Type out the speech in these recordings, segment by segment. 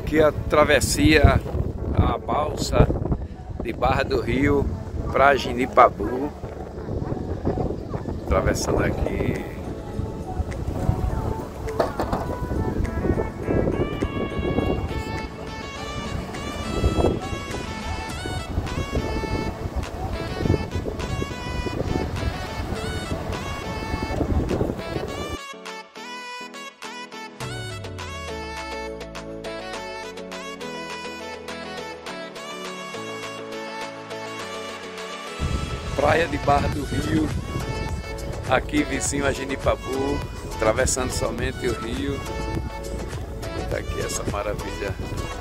Aqui a travessia, a balsa de Barra do Rio para Genipabu, atravessando aqui. Praia de Barra do Rio, aqui vizinho a Genipabu, atravessando somente o rio. Tá aqui essa maravilha.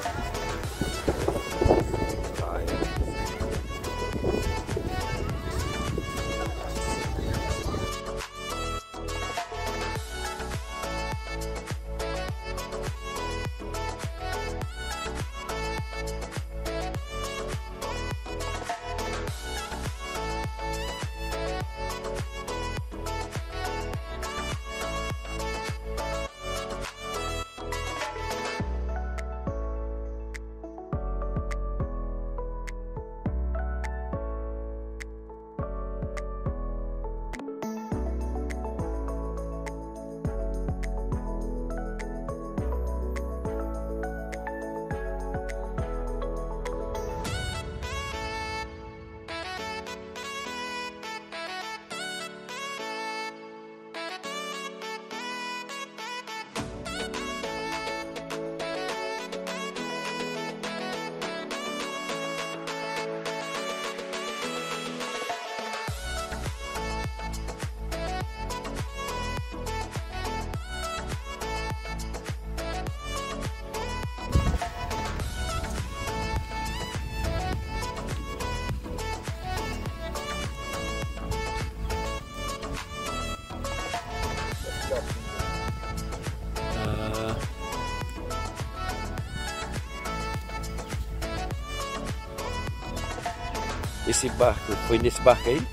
Esse barco, foi nesse barco aí?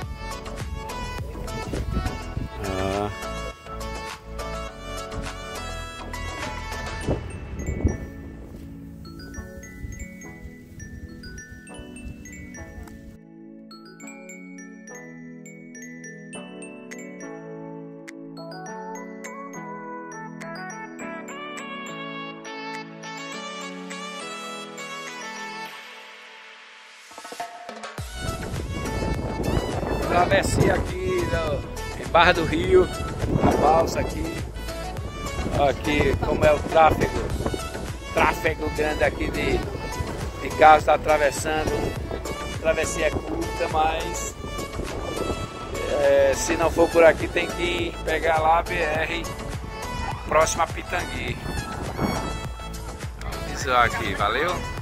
Travessia aqui em Barra do Rio, a balsa aqui. Aqui como é o tráfego grande aqui de carros está atravessando. A travessia é curta, mas se não for por aqui tem que pegar lá a BR próxima a Pitangui. Visual aqui, valeu?